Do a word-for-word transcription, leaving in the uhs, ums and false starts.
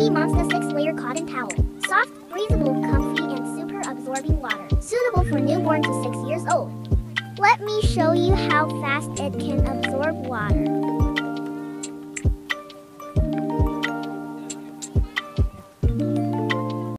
Baby Monsta six layer Cotton Towel. Soft, breathable, comfy, and super absorbing water. Suitable for newborn to six years old. Let me show you how fast it can absorb water.